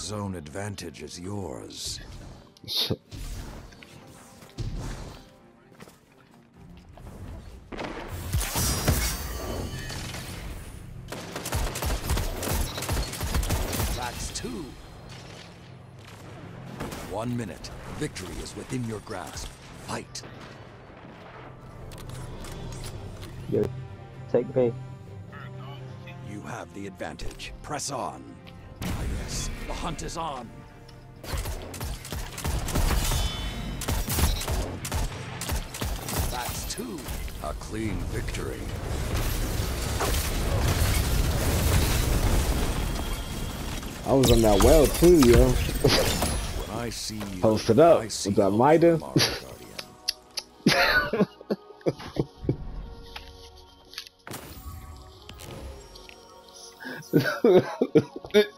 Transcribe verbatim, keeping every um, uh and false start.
Zone advantage is yours. That's two. One minute. Victory is within your grasp. Fight. Yo, take me. You have the advantage. Press on. Ah, yes, the hunt is on. That's two. A clean victory. I was on that well too, yo. When I see you, Posted up I see with that hope Mida. tomorrow, Guardian.